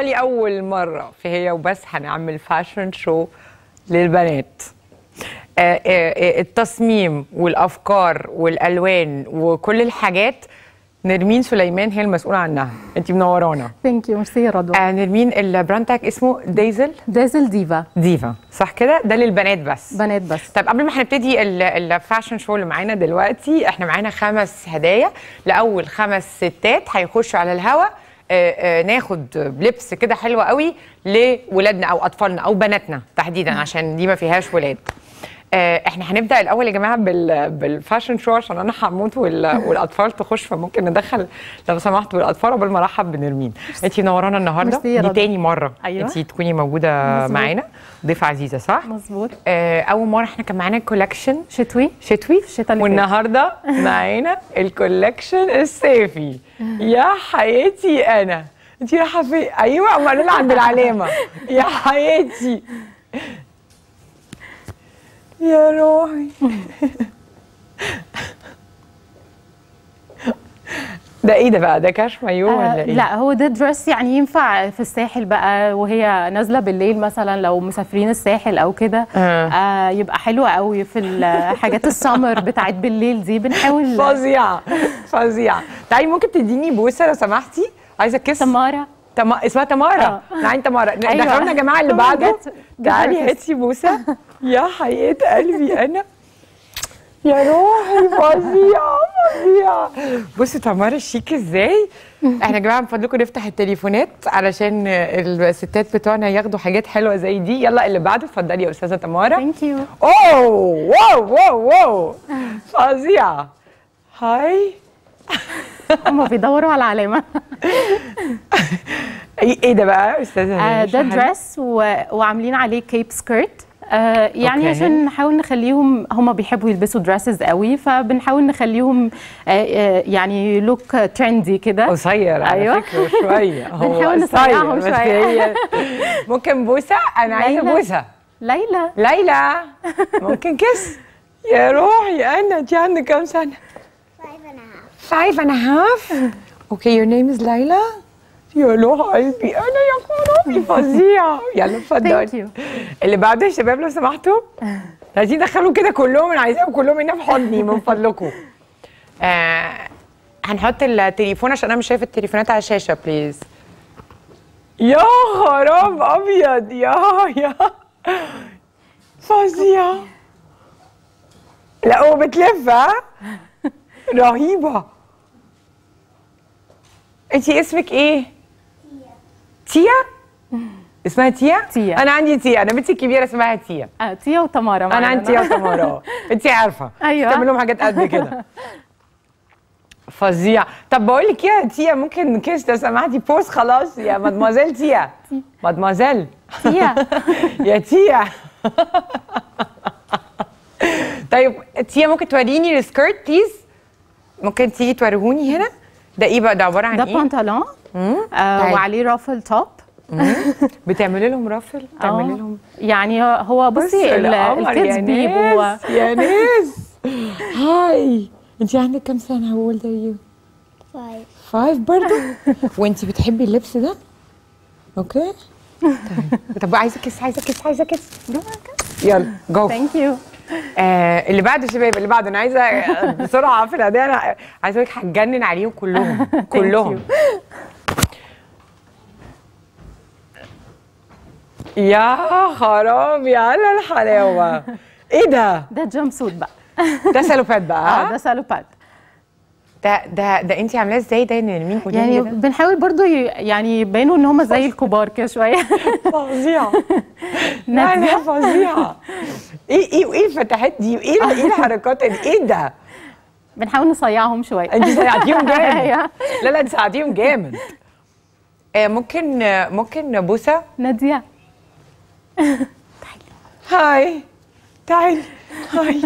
لي اول مره في هي وبس هنعمل فاشن شو للبنات. التصميم والافكار والالوان وكل الحاجات نرمين سليمان هي المسؤوله عنها. انت منورانا. ثانك يو. ميرسي يا رضوى. نرمين البراند تاعك اسمه ديزل ديفا. ديفا صح كده؟ ده للبنات بس. بنات بس. طيب قبل ما هنبتدي الفاشن شو اللي معانا دلوقتي، احنا معانا 5 هدايا لاول 5 ستات هيخشوا على الهوا. ناخد لبس كده حلو قوي لولادنا او اطفالنا او بناتنا تحديدا عشان دي ما فيهاش ولاد. احنا هنبدا الاول يا جماعه بالفاشن شو عشان انا هموت والاطفال تخش، فممكن ندخل لو سمحتوا الاطفال قبل ما ارحب بنرمين. انت منورانا النهارده، دي تاني مره. أيوة. انت تكوني موجوده مزبوط. معانا ضيفه عزيزه صح؟ مظبوط. اول مره احنا كان معانا كولكشن شتوي والنهارده معانا الكولكشن الصيفي. يا حياتي انا انت رايحه فين؟ ايوه امال عند العلامه. يا حياتي يا روحي. ده ايه ده بقى؟ ده كاش مايو ولا ايه؟ لا هو ده دريس يعني ينفع في الساحل بقى وهي نازله بالليل مثلا لو مسافرين الساحل او كده. يبقى حلو قوي في الحاجات السمر بتاعت بالليل دي. بنحاول فظيعه فظيعه. تعالي ممكن تديني بوسه لو سمحتي؟ عايزه كيس. تمارا. اسمها تمارا. نعم تمارا. أيوة. دخلنا يا جماعه اللي بعده. تعالي هاتي بوسه. يا حياة قلبي انا يا روحي فظيعه فظيعه. بصوا تمارا شيك ازاي. احنا يا جماعه من فضلكم نفتح التليفونات علشان الستات بتوعنا ياخدوا حاجات حلوه زي دي. يلا اللي بعده اتفضلي يا استاذه تمارا. ثانك يو. اوه واو واو واو فظيعه. هاي. هما بيدوروا على العلامه. ايه ده بقى استاذه؟ ده دريس وعاملين عليه كيب سكيرت. يعني أوكي. عشان نحاول نخليهم، هم بيحبوا يلبسوا دريسز قوي، فبنحاول نخليهم يعني لوك ترندي كده. قصير على فكره شويه. هو بنحاول نصيعهم شويه. ممكن بوسه؟ انا عايزه بوسه. ليلى ممكن كيس؟ يا روحي انا انت عندك كام سنه؟ 5 and a half. اوكي your name is ليلى. يا روح قلبي انا يا خرابي فظيعه. يلا اتفضلي. اللي بعده يا شباب لو سمحتوا. عايزين ندخلوا كده كلهم، انا عايزاهم كلهم هنا في حضني من فضلكم. هنحط التليفون عشان انا مش شايفه التليفونات على الشاشه بليز. يا خراب ابيض يا فظيعه. لا وبتلف ها رهيبه. انتي اسمك ايه؟ تيا؟ اسمها تيا؟ انا عندي تيا، انا بنتي الكبيره اسمها تيا. تيا وتمارا. انا عندي تيا وتمارا. انتي عارفه. ايوه بتعمل لهم حاجات قد كده. فظيع. طب بقول لك يا تيا ممكن كيس لو سمحتي بوز خلاص يا مادموزيل تيا. مادموزيل تيا. يا تيا. طيب تيا ممكن توريني السكيرت بليز؟ ممكن تيجي توريهوني هنا؟ ده ايه بقى؟ ده عباره عن ده بنطلون وعليه رافل توب. بتعملي لهم رافل؟ بتعملي لهم يعني هو بصي الكيدز بيبقوا يا ناس. هاي انت عندك كام سنه؟ هو ده يو 5 برضه. وانت بتحبي اللبس ده؟ اوكي طب عايزه كيس. يلا جو. ثانك يو. اللي بعده يا شباب، اللي بعده انا عايزه بسرعه في الهدايا. انا عايزه اقول لك هتجنن عليهم كلهم. يا خرابي على الحلاوه. ايه ده؟ ده جامب سوت بقى. ده سالوبات بقى. ده سالوبات. ده انت عاملاه ازاي ده؟ مين يعني بنحاول برضو يعني يبينوا ان هم زي الكبار كده شويه. فظيعه. لا فظيعه. ايه الفتحات دي؟ وايه الحركات دي؟ ايه ده؟ بنحاول نصيعهم شويه. انت ساعدتيهم جامد. لا انت ساعدتيهم جامد. ممكن بوسه؟ ناديه. تعالي. هاي.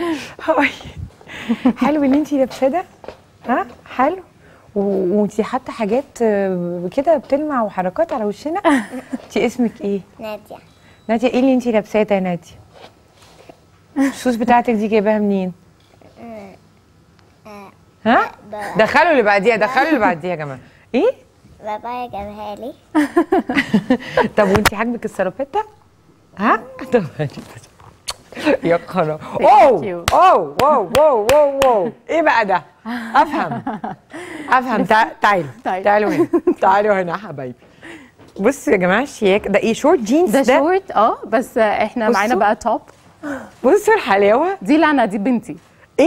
حلو اللي انت لابساه ده. ها حلو. وانتي حاطه حاجات كده بتلمع وحركات على وشنا. انتي اسمك ايه؟ ناديه. ايه اللي انتي لابساه ده يا ناديه؟ الشوز بتاعتك دي جايباها منين؟ ها؟ دخلوا اللي بعديها يا جماعه. ايه؟ بابايا جابها لي. طب وانت عاجبك السرابيتا؟ ها؟ طب يا خرا. اوه اوه واو واو واو واو، ايه بقى ده؟ افهم. تعالوا هنا، تعالوا هنا يا حبايبي. بصوا يا جماعه الشياك ده ايه؟ شورت جينز ده شورت بس احنا معانا بقى توب. بصوا الحلاوه دي لنا، دي بنتي.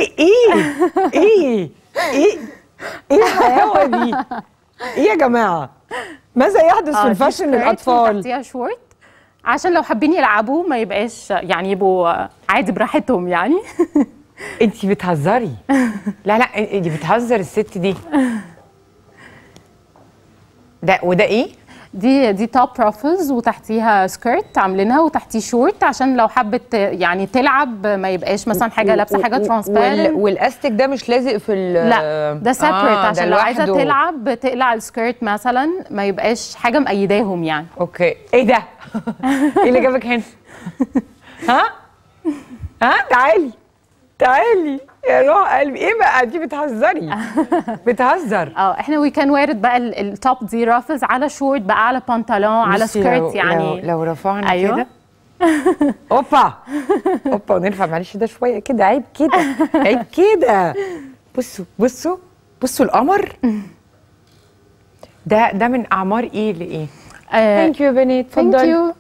ايه الحلاوه دي؟ ايه يا جماعه؟ ماذا يحدث في الفاشن للاطفال؟ تحتيها شورت عشان لو حابين يلعبوا ما يبقاش يعني يبقوا عادي براحتهم يعني. انتي بتهزري؟ لا انتي بتهزر الست دي. ده وده ايه؟ دي توب رافلز وتحتيها سكيرت عاملينها وتحتيه شورت عشان لو حبت يعني تلعب ما يبقاش مثلا حاجه لابسه حاجه ترانسبيرنت. والاستيك ده مش لازق في لا ده سيبريت عشان لو عايزه تلعب تقلع السكيرت مثلا ما يبقاش حاجه مقيداهم يعني. اوكي ايه ده؟ ايه اللي جابك هنا؟ ها تعالي يا روح قلبي. ايه بقى دي؟ بتهزري؟ بتهزر. احنا وي كان وارد بقى التوب دي رافز على شورت بقى على بنطلون على سكيرت يعني. لو رفعنا كده اوبا ونرفع معلش ده شويه كده. عيب كده. بصوا القمر ده من اعمار ايه لايه؟ ثانك يو يا بنات. اتفضلي.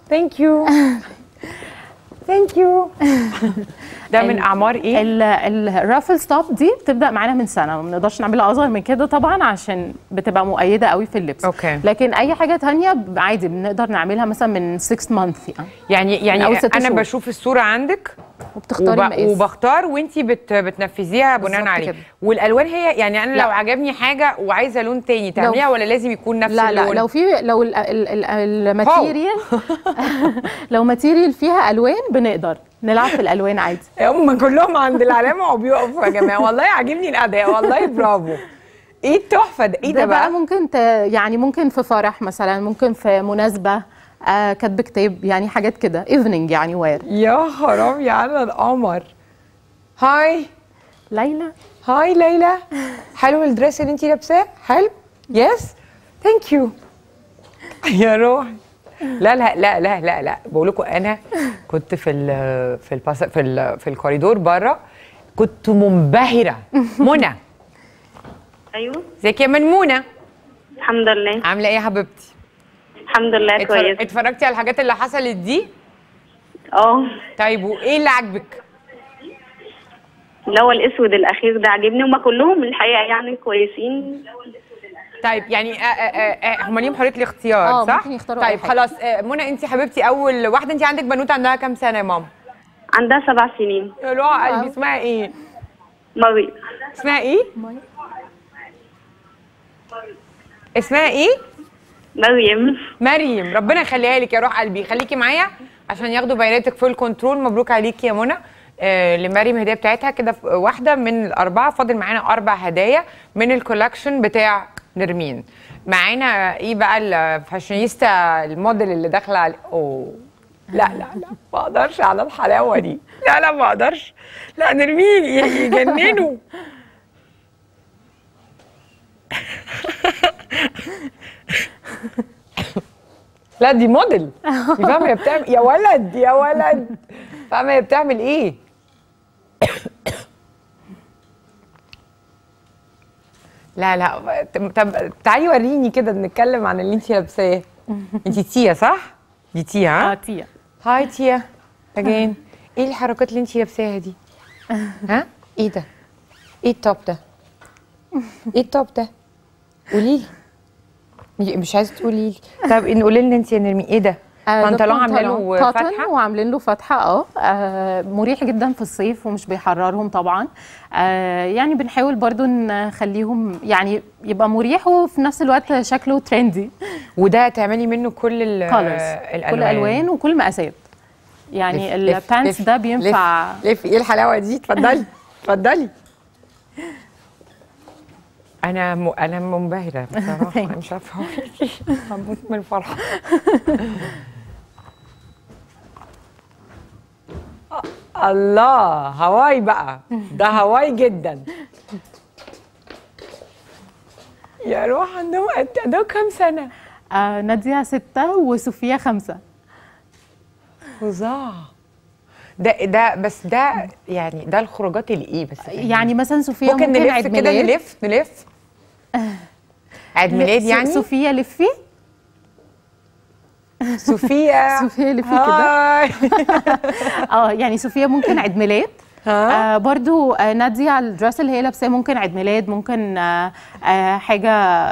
ثانك يو. ده من اعمار ايه؟ الرافلز توب دي بتبدا معانا من سنه، ما بنقدرش نعملها اصغر من كده طبعا عشان بتبقى مؤيده قوي في اللبس. اوكي. لكن اي حاجه ثانيه عادي بنقدر نعملها مثلا من 6 مانث يعني انا بشوف الصوره عندك وبتختاري المقاس وبختار وانتي بتنفذيها بناء عليه. والالوان هي يعني انا لو عجبني حاجه وعايزه لون تاني تعمليها ولا لازم يكون نفس اللون؟ لا لو الماتيريال لو ماتيريال فيها الوان بنقدر نلعب في الالوان عادي. هم كلهم عند العلامه وبيقفوا يا جماعه. والله عاجبني الاداء، والله برافو. ايه التحفه ده؟ ايه ده بقى؟ ممكن يعني ممكن في فرح مثلا، ممكن في مناسبه كاتب كتاب يعني حاجات كده ايفنينج يعني وير. يا خرابي على القمر. هاي ليلى. حلو الدريس اللي انتي لابساه؟ حلو؟ يس ثانك يو يا روحي. لا بقول لكم انا كنت في الكوريدور بره كنت منبهره. منى. ايوه ازيك يا منمونه؟ الحمد لله. عامله ايه يا حبيبتي؟ الحمد لله كويس. اتفرجتي على الحاجات اللي حصلت دي؟ طيب وايه اللي عاجبك؟ اللي هو الاسود الاخير ده عاجبني، هما كلهم الحقيقه يعني كويسين. طيب يعني هم ليهم حريه الاختيار صح؟ ممكن يختاروا طيب خلاص. منى انت حبيبتي اول واحده، انت عندك بنوته عندها كام سنه يا ماما؟ عندها 7 سنين. يا روح قلبي. اسمها ايه؟ مريم. اسمها ايه؟ اسمها ايه؟ مريم. ربنا يخليها لك يا روح قلبي. خليكي معايا عشان ياخدوا بياناتك فول كنترول. مبروك عليكي يا منى. لمريم هديه بتاعتها كده واحده من الاربعه. فاضل معانا 4 هدايا من الكولكشن بتاع نرمين. معانا ايه بقى الفاشينيستا الموديل اللي داخله على لا ما اقدرش على الحلاوه دي. لا ما اقدرش. لا نرمين يجننوا. لا دي موديل. فاهمه هي بتعمل يا ولد فاهمه هي بتعمل ايه؟ لا طب تعالي وريني كده نتكلم عن اللي انت لابساه. انت تيا صح؟ دي تيا ها؟ تيا. هاي تيا اجين. ايه الحركات اللي انت لابساها دي؟ ها؟ ايه ده؟ ايه التوب ده؟ قولي لي. مش عايزه تقولي لي. طب قولي لنا انت يا نرمين ايه ده؟ بنطلون عاملين له فتحه وعاملين له فتحه. مريح جدا في الصيف ومش بيحررهم طبعا. يعني بنحاول برضو نخليهم يعني يبقى مريح وفي نفس الوقت شكله ترندي. وده تعملي منه كل الالوان، كل الالوان وكل مقاسات يعني. البانس ده بينفع. لف ايه الحلاوه دي؟ اتفضلي. انا منبهره بصراحه. انا مش عارفه اقول هموت من الفرحه. الله هواي بقى. ده هواي جدا. يا روح عندهم كام سنه؟ نادية 6 وصوفيا 5. فظاع. ده بس ده يعني ده الخروجات الايه بس يعني مثلا صوفيا ممكن ممكن نلف عيد كده، ميلاد. نلف عيد ميلاد يعني. صوفيا لفي. صوفيا صوفيا لفي كده. يعني صوفيا ممكن عيد ميلاد. برضو نادية الدرس اللي هي لابساه ممكن عيد ميلاد، ممكن حاجة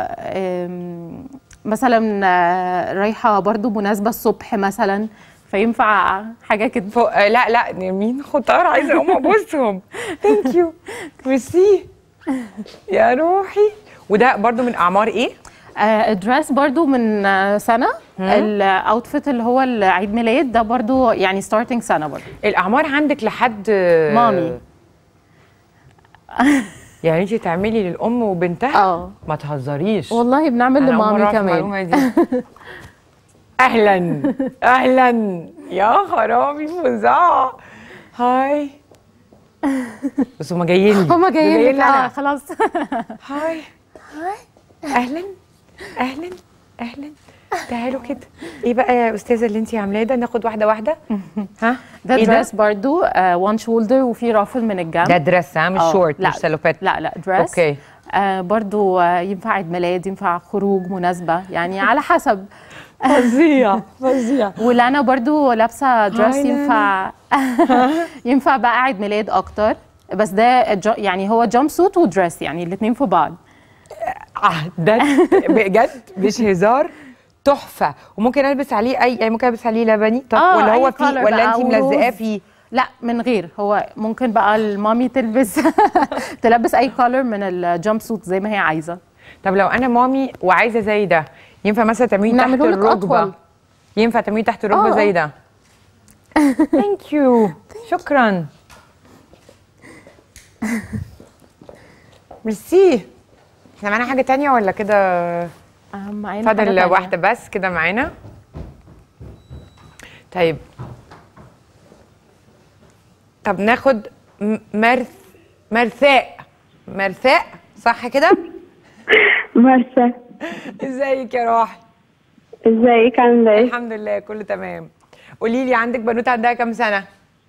مثلا رايحة برضو مناسبة الصبح مثلا، فينفع حاجة كده. لا مين خطار، عايزة اقوم ابوسهم. ثانك يو، ميرسي يا روحي. وده برضو من اعمار ايه؟ الدرس برضو من سنة. الاوتفيت اللي هو العيد ميلاد ده برضو يعني ستارتنج سنة برضو. الاعمار عندك لحد مامي. يعني انت تعملي للام وبنتها؟ ما تهزريش والله، بنعمل لمامي كمان. اهلا اهلا يا خرابي فظاع. هاي بس هما جايين لي خلاص. هاي اهلا اهلا اهلا. تعالوا كده. ايه بقى يا استاذه اللي انت عاملاه ده؟ ناخد واحده واحده. ها ده دريس برضو وان شولدر وفي رافل من الجنب. ده دريس مش شورت مش سالوبات؟ لا دريس. اوكي. برضو ينفع عيد ميلاد، ينفع خروج مناسبة، يعني على حسب. فظيع. ولانا برضو لابسه دريس ينفع بقى عيد ميلاد اكتر، بس ده يعني هو جامب سوت ودريس، يعني الاثنين في بعض. ده بجد مش هزار، تحفه. وممكن البس عليه يعني ممكن البس عليه لبني. طب ولا هو فيه ولا انت ملزقاه فيه؟ لا من غير، هو ممكن بقى المامي تلبس تلبس اي كولر من الجامب سوت زي ما هي عايزه. طب لو انا مامي وعايزه زي ده، ينفع مثلا تعمليه تحت الركبه؟ ينفع تعمليه تحت الركبه زي ده؟ ثانك يو، شكرا. ميرسي. احنا معانا حاجه تانية ولا كده؟ معانا فاضل واحده بس كده معانا. طيب طب ناخد مرثاء صح كده؟ مرثاء. ازيك يا روحي؟ ازيك عامله ايه؟ الحمد لله كله تمام. قولي لي، عندك بنوته عندها كام سنه؟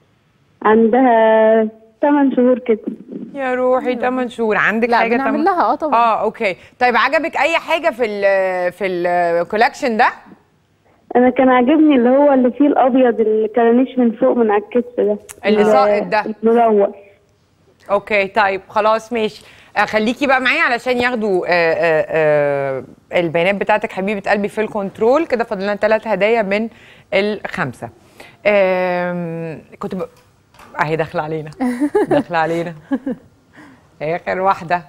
عندها 8 شهور كده. يا روحي 8 شهور. عندك حاجه بنعمل لها طبعا. اوكي. طيب عجبك اي حاجه في الكولكشن ده؟ انا كان عاجبني اللي هو اللي فيه الابيض اللي كرانيش من فوق من على الكتف ده، اللي ساقط ده الملون. اوكي طيب خلاص ماشي. خليكي بقى معايا علشان ياخدوا البيانات بتاعتك حبيبه قلبي في الكنترول. كده فاضل لنا 3 هدايا من ال5. كنت اهي داخله علينا اخر واحده.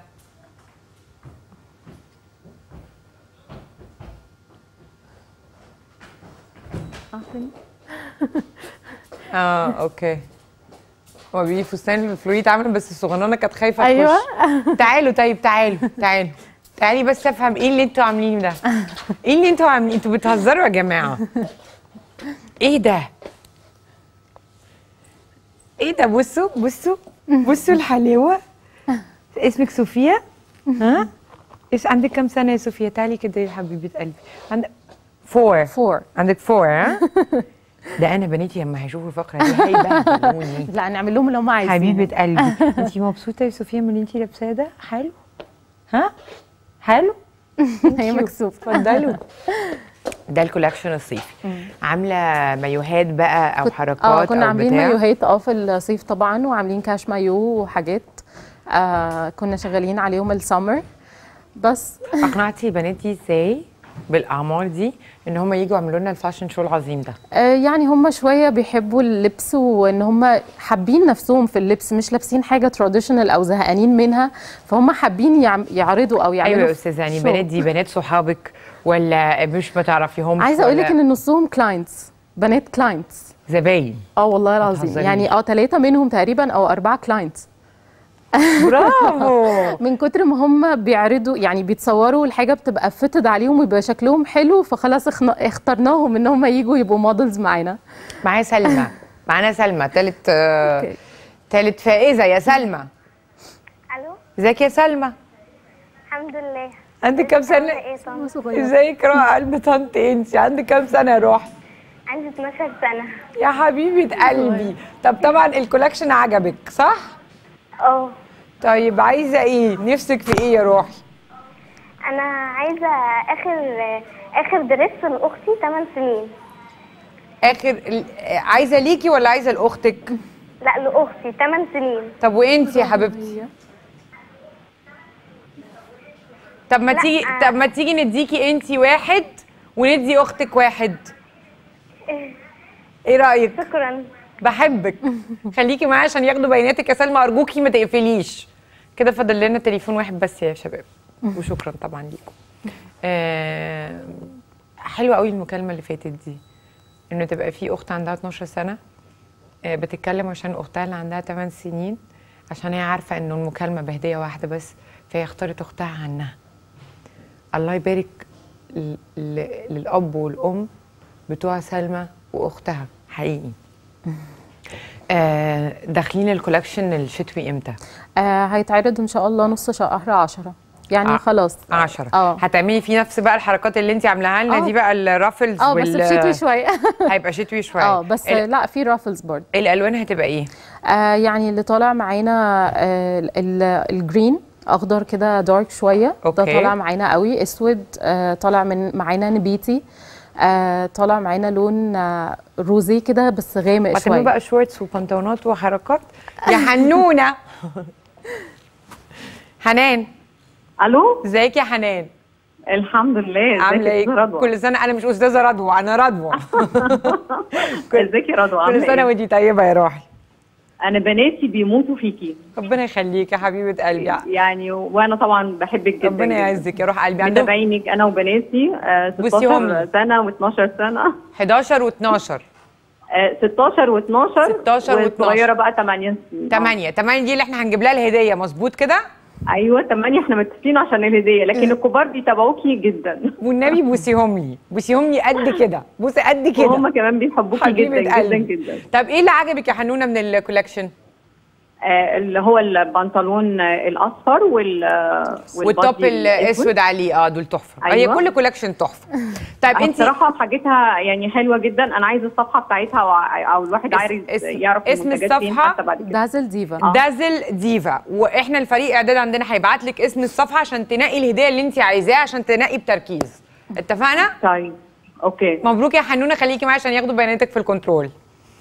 اوكي. هو بيجي فستان الفلوريت عامل، بس الصغننه كانت خايفه تخش. ايوه. تعالوا طيب تعالي بس افهم ايه اللي انتوا عاملينه ده. ايه اللي انتوا عاملين؟ انتوا بتهزروا يا جماعه؟ ايه ده؟ بصوا الحلاوه. اسمك صوفيا؟ ها؟ ايش عندك كام سنه يا صوفيا؟ تعالي كده يا حبيبه قلبي. عندك 4. عندك 4 ها؟ ده انا بناتي لما هيشوفوا الفقره دي هيبهدلوني. لا نعمل لهم اللي هم عايزينه. حبيبه قلبي، انتي مبسوطه يا صوفيا من اللي انتي لابساه ده؟ حلو؟ ها؟ حلو؟ هي مكسوفه. اتفضلوا. ده الكولكشن الصيفي. عامله مايوهات بقى او حركات كنا او عاملين بتاع؟ مايوهات في الصيف طبعا، وعاملين كاش مايو وحاجات. كنا شغالين عليهم السمر بس. اقنعتي بناتي ازاي بالاعمار دي ان هم يجوا يعملوا لنا الفاشن شو العظيم ده؟ يعني هم شويه بيحبوا اللبس، وان هم حابين نفسهم في اللبس، مش لابسين حاجه تراديشنال او زهقانين منها، فهم حابين يعرضوا او يعملوا. ايوه يا استاذه، يعني بنات دي بنات صحابك ولا مش ما تعرفيهمش؟ عايزه اقول لك ان نصهم كلاينتس، بنات كلاينتس، زباين. والله العظيم، يعني 3 منهم تقريبا او 4 كلاينتس. برافو. من كتر ما هم بيعرضوا، يعني بيتصوروا الحاجه بتبقى فتد عليهم ويبقى شكلهم حلو، فخلاص اخترناهم ان هم يجوا يبقوا مودلز معانا. معانا سلمى ثالث فائزه. يا سلمى. الو. ازيك يا سلمى؟ الحمد لله. عندك كام سنه؟ ايه طنط؟ ازيك روح قلب طنط انسي، عندك كام سنه يا روح؟ عندي 12 سنة. يا حبيبه قلبي. طب طبعا الكولكشن عجبك صح؟ اه. طيب عايزه ايه؟ نفسك في ايه يا روحي؟ انا عايزة اخر دريس لاختي 8 سنين. عايزه ليكي ولا عايزه لاختك؟ لا لاختي 8 سنين. طب وانتي يا حبيبتي؟ طب ما تيجي نديكي انتي واحد وندي اختك واحد. ايه رايك؟ شكرا. بحبك. خليكي معايا عشان ياخدوا بياناتك يا سلمى، ارجوكي ما تقفليش. كده فاضل لنا تليفون واحد بس يا شباب. وشكرا طبعا ليكم. حلوه قوي المكالمه اللي فاتت دي، انه تبقى في اخت عندها 12 سنه بتتكلم عشان اختها اللي عندها 8 سنين، عشان هي عارفه انه المكالمه بهديه واحده بس، فهي اختارت اختها عنها. الله يبارك للاب والام بتوع سلمى واختها حقيقي. داخلين الكولكشن الشتوي امتى؟ هيتعرض ان شاء الله نص شهر 10 يعني خلاص 10. هتعملي فيه نفس بقى الحركات اللي انت عاملاها لنا دي بقى، الرافلز بس شتوي شويه. هيبقى شتوي شويه بس لا في رافلز برضه. الالوان هتبقى ايه؟ يعني اللي طالع معانا الجرين اخضر كده دارك شويه. ده طالع معانا قوي. اسود طالع معانا نبيتي. طالع معانا لون روزي كده بس غامق شويه. بقى شورتس وبنطلونات وحركات يا حنونه. حنان. الو، ازيك يا حنان؟ الحمد لله. عامله ايه؟ كل سنه انا مش استاذه رضوى، انا رضوى. ازيك يا رضوى؟ كل سنه وانتي طيبه يا روحي. انا بناتي بيموتوا فيكي. ربنا يخليك يا حبيبه قلبي. يعني وانا طبعا بحبك جدا. ربنا يعزك يا روح قلبي. متابعينك انا وبناتي 16 سنه و12 سنه. 11 و12. 16 و12 والصغيره بقى 8 سنين. 8 دي اللي احنا هنجيب لها الهديه، مظبوط كده؟ ايوه 8 احنا متفقين عشان الهديه، لكن الكبار بيتابعوكي جدا. والنبي بوسيهم لي، بوسيهم لي قد كده، بوسي قد كده. وهم كمان بيحبوكي جدا جدا جدا. طب ايه اللي عجبك يا حنونه من الكولكشن؟ اللي هو البنطلون الاصفر والتوب الاسود عليه. دول تحفه. أيوة. هي كل كولكشن تحفه. طيب انت بصراحه حاجتها يعني حلوه جدا. انا عايزه الصفحه بتاعتها او الواحد عايز يعرف اسم الصفحه دازل ديفا. دازل ديفا. واحنا الفريق اعداد عندنا هيبعت لك اسم الصفحه عشان تنقي الهديه اللي انت عايزاها، عشان تنقي بتركيز. اتفقنا؟ طيب اوكي. مبروك يا حنونه، خليكي معايا عشان ياخدوا بياناتك في الكنترول.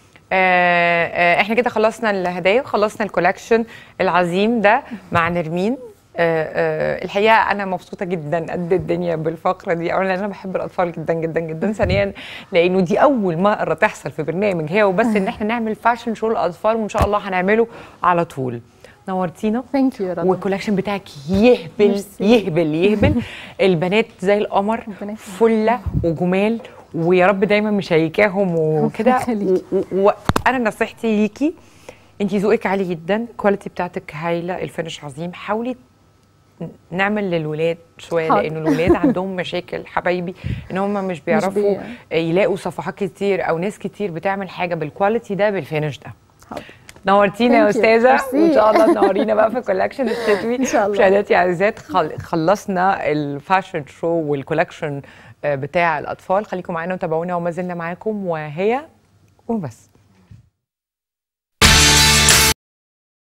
احنا كده خلصنا الهدايا وخلصنا الكولكشن العظيم ده مع نرمين. الحقيقه انا مبسوطه جدا قد الدنيا بالفقره دي. اولا انا بحب الاطفال جدا جدا جدا، ثانيا لانه دي اول مره تحصل في برنامج هي وبس ان احنا نعمل فاشن شو للاطفال، وان شاء الله هنعمله على طول. نورتينا. ثانك يو. والكولكشن بتاعك يهبل يهبل يهبل. البنات زي القمر، فله وجمال، ويا رب دايما مشيكاهم وكده. وانا نصيحتي ليكي، انت ذوقك عالي جدا، الكواليتي بتاعتك هايله، الفينش عظيم. حاولي نعمل للولاد شويه، لانه الولاد عندهم مشاكل حبايبي ان هم مش بيعرفوا يلاقوا صفحات كتير او ناس كتير بتعمل حاجه بالكواليتي ده بالفينش ده. نورتينا يا استاذه، وان شاء الله تنورينا بقى في الكولكشن الشتوي. ان شاء الله. مشاهداتي عزيزات، خلصنا الفاشن شو والكولكشن بتاع الاطفال. خليكم معانا وتابعونا، وما زلنا معاكم وهي وبس.